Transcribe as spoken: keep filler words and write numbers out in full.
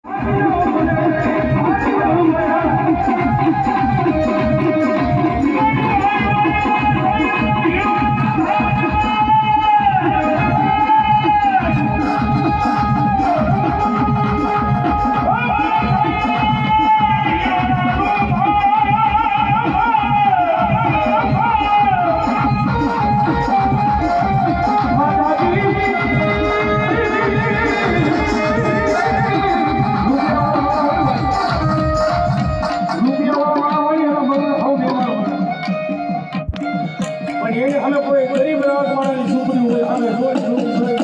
પણ એને અમે કોઈ ગરીબ રાત વાળાની છોકરી હોય અમે રોજ